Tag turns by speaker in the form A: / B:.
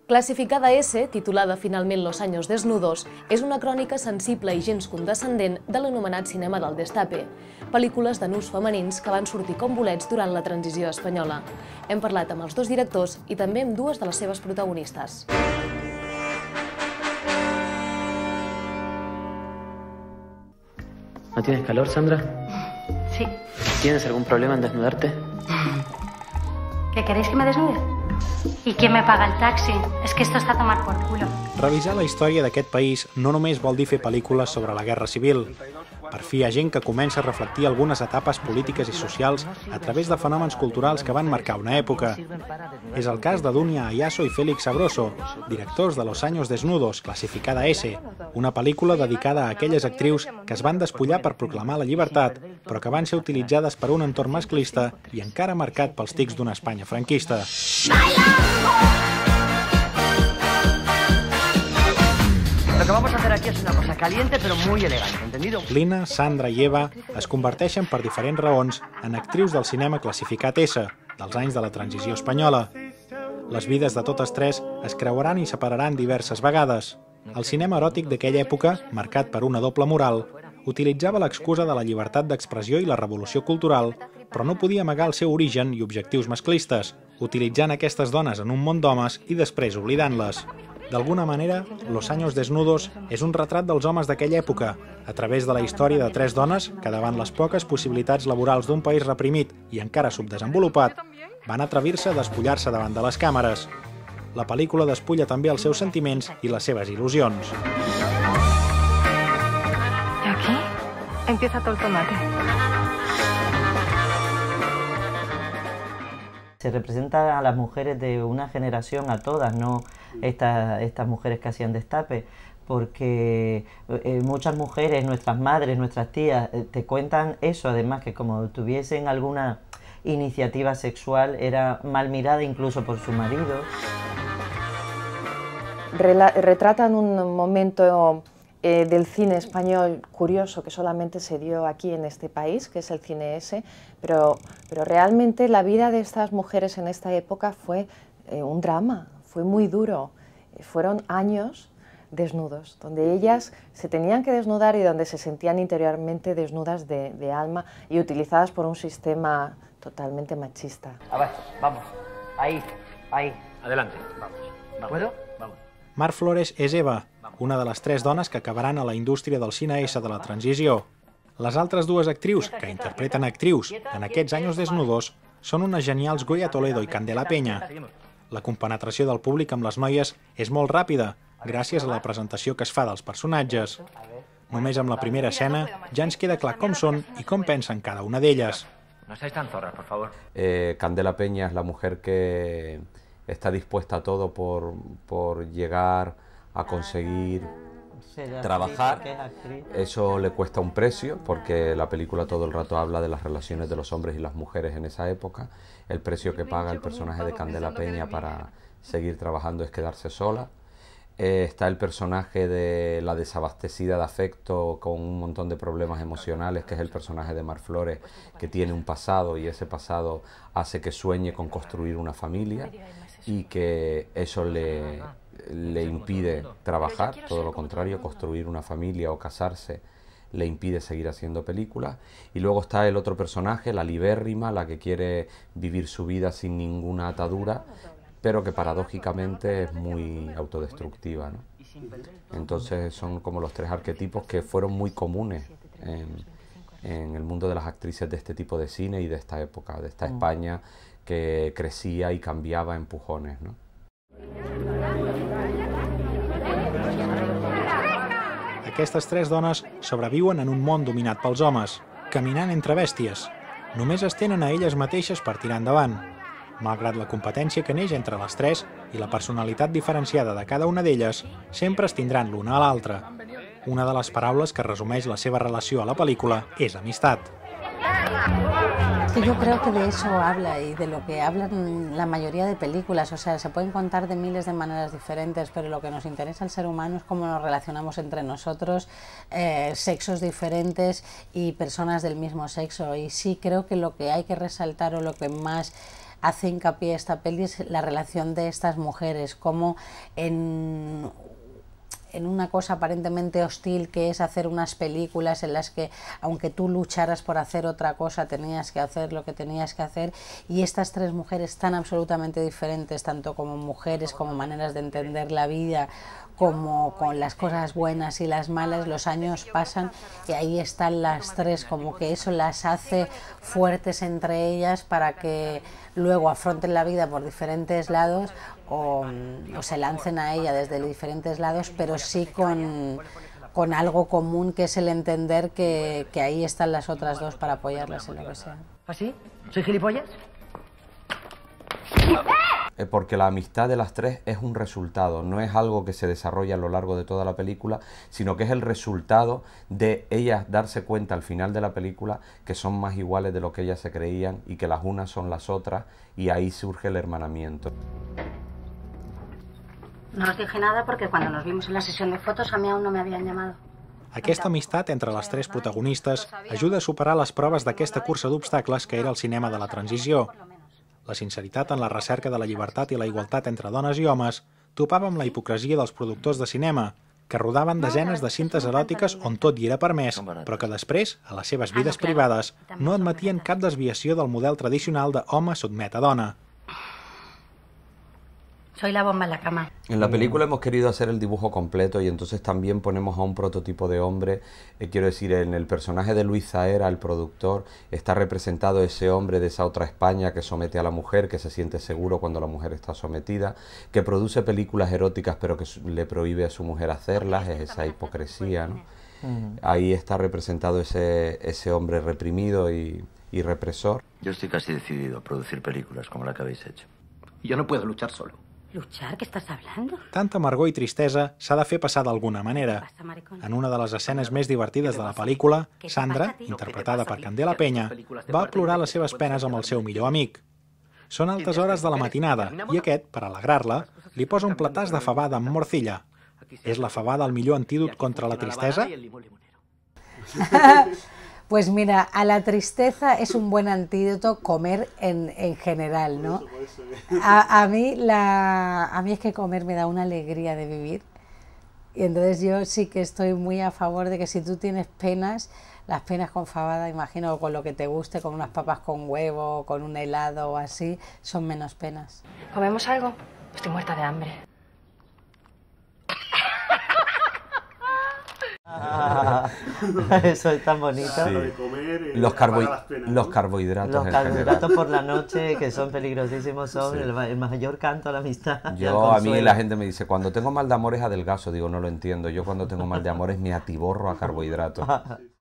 A: Classificada S, titulada finalment Los años desnudos, és una crònica sensible i gens condescendent de l'anomenat cinema del destape, pel·lícules de nus femenins que van sortir com bolets durant la transició espanyola. Hem parlat amb els dos directors i també amb dues de les seves protagonistes.
B: ¿No tienes calor, Sandra?
C: Sí.
B: ¿Tienes algún problema en desnudarte?
C: ¿Qué queréis que me desnude? ¿Y quién me paga el taxi? Es que esto está a tomar por culo.
D: Revisar la història d'aquest país no només vol dir fer pel·lícules sobre la Guerra Civil. Per fi hi ha gent que comença a reflectir algunes etapes polítiques i socials a través de fenòmens culturals que van marcar una època. És el cas de Dunia Ayaso i Félix Sabroso, directors de Los años desnudos, classificada S, una pel·lícula dedicada a aquelles actrius que es van despullar per proclamar la llibertat, però que van ser utilitzades per un entorn masclista i encara marcat pels tics d'una Espanya franquista.
E: Lo que vamos a hacer aquí es una cosa caliente pero muy elegante, ¿entendido?
D: Lina, Sandra i Eva es converteixen per diferents raons en actrius del cinema classificat S, dels anys de la transició espanyola. Les vides de totes tres es creuaran i separaran diverses vegades. El cinema eròtic d'aquella època, marcat per una doble moral, utilitzava l'excusa de la llibertat d'expressió i la revolució cultural, però no podia amagar el seu origen i objectius masclistes, utilitzant aquestes dones en un món d'homes i després oblidant-les. D'alguna manera, Los años desnudos és un retrat dels homes d'aquella època, a través de la història de tres dones que, davant les poques possibilitats laborals d'un país reprimit i encara subdesenvolupat, van atrevir-se a despullar-se davant de les càmeres. La pel·lícula despulla també els seus sentiments i les seves il·lusions.
F: Y aquí empieza todo el tomate.
G: Se representa a las mujeres de una generación, a todas, no estas mujeres que hacían destape, porque muchas mujeres, nuestras madres, nuestras tías, te cuentan eso, además que como tuviesen alguna iniciativa sexual era mal mirada incluso por su marido.
H: Retratan un momento del cine español curioso que solamente se dio aquí en este país, que es el cine S, pero realmente la vida de estas mujeres en esta época fue un drama, fue muy duro. Fueron años desnudos, donde ellas se tenían que desnudar y donde se sentían interiormente desnudas de alma y utilizadas por un sistema totalmente machista.
E: A ver, vamos. Ahí, ahí.
B: Adelante, vamos.
E: ¿Puedo?
B: Vamos.
D: Mar Flores és Eva, una de les tres dones que acabaran a la indústria del cine S de la transició. Les altres dues actrius, que interpreten actrius en aquests anys desnudos, són unes genials Goya Toledo i Candela Peña. La compenetració del públic amb les noies és molt ràpida, gràcies a la presentació que es fa dels personatges. Només amb la primera escena ja ens queda clar com són i com pensen cada una d'elles.
B: No seáis tan zorras, por favor.
I: Candela Peña es la mujer que está dispuesta a todo por llegar a conseguir trabajar. Eso le cuesta un precio, porque la película todo el rato habla de las relaciones de los hombres y las mujeres en esa época. El precio que paga el personaje de Candela Peña para seguir trabajando es quedarse sola. Está el personaje de la desabastecida de afecto con un montón de problemas emocionales, que es el personaje de Mar Flores, que tiene un pasado y ese pasado hace que sueñe con construir una familia y que eso le impide trabajar, todo lo contrario, construir una familia o casarse le impide seguir haciendo películas. Y luego está el otro personaje, la libérrima, la que quiere vivir su vida sin ninguna atadura, pero que paradójicamente es muy autodestructiva, ¿no? Entonces son como los tres arquetipos que fueron muy comunes en el mundo de las actrices de este tipo de cine y de esta época, de esta España que crecía y cambiaba a empujones, ¿no?
D: Aquestes tres dones sobreviuen en un món dominat pels homes, caminant entre bèsties. Només es tenen a elles mateixes per tirar endavant. Malgrat la competència que neix entre les tres i la personalitat diferenciada de cada una d'elles, sempre es tindran l'una a l'altra. Una de les paraules que resumeix la seva relació a la pel·lícula és amistat.
J: Que yo creo que de eso habla y de lo que hablan la mayoría de películas, o sea, se pueden contar de miles de maneras diferentes, pero lo que nos interesa al ser humano es cómo nos relacionamos entre nosotros, sexos diferentes y personas del mismo sexo. Y sí creo que lo que hay que resaltar o lo que más hace hincapié esta peli es la relación de estas mujeres, como en una cosa aparentemente hostil que es hacer unas películas en las que aunque tú lucharas por hacer otra cosa tenías que hacer lo que tenías que hacer, y estas tres mujeres tan absolutamente diferentes, tanto como mujeres, como maneras de entender la vida, como con las cosas buenas y las malas, los años pasan y ahí están las tres, como que eso las hace fuertes entre ellas para que luego afronten la vida por diferentes lados o se lancen a ella desde diferentes lados, pero sí con algo común que es el entender que ahí están las otras dos para apoyarlas en lo que sea.
E: ¿Así? ¿Soy gilipollas?
I: Porque la amistad de las tres es un resultado, no es algo que se desarrolla a lo largo de toda la película, sino que es el resultado de ellas darse cuenta al final de la película que son más iguales de lo que ellas se creían y que las unas son las otras, y ahí surge el hermanamiento.
C: No os dije nada porque cuando nos vimos en la sesión de fotos a mí aún no me habían llamado.
D: Aquesta amistat entre les tres protagonistes ajuda a superar les proves d'aquesta cursa d'obstacles que era el cinema de la transició. La sinceritat en la recerca de la llibertat i la igualtat entre dones i homes topava amb la hipocresia dels productors de cinema, que rodaven desenes de cintes eròtiques on tot hi era permès, però que després, a les seves vides privades, no admetien cap desviació del model tradicional de home sotmet a dona.
C: Soy la bomba en la cama.
I: En la película hemos querido hacer el dibujo completo y entonces también ponemos a un prototipo de hombre. Quiero decir, en el personaje de Luis Zahera, el productor, está representado ese hombre de esa otra España que somete a la mujer, que se siente seguro cuando la mujer está sometida, que produce películas eróticas pero que le prohíbe a su mujer hacerlas, es esa hipocresía, ¿no? Ahí está representado ese hombre reprimido y represor.
K: Yo estoy casi decidido a producir películas como la que habéis hecho.
B: Yo no puedo luchar solo.
C: ¿Luchar? ¿Qué estás hablando?
D: Tanta amargor i tristesa s'ha de fer passar d'alguna manera. En una de les escenes més divertides de la pel·lícula, Sandra, interpretada per Candela Peña, va plorar les seves penes amb el seu millor amic. Són altes hores de la matinada i aquest, per alegrar-la, li posa un platàs de fabada amb morcilla. És la fabada el millor antídot contra la tristesa?
J: Pues mira, a la tristeza es un buen antídoto comer en general, ¿no? A mí es que comer me da una alegría de vivir, y entonces yo sí que estoy muy a favor de que si tú tienes penas, las penas con fabada, imagino, con lo que te guste, con unas papas con huevo, con un helado o así, son menos penas.
F: ¿Comemos algo? Estoy muerta de hambre.
G: Eso es tan bonito.
I: Sí. Los carbohidratos.
G: Los carbohidratos por la noche, que son peligrosísimos, son el mayor canto a la amistad.
I: A mí la gente me dice, cuando tengo mal de amores adelgazo, digo, no lo entiendo. Yo cuando tengo mal de amores me atiborro a carbohidratos.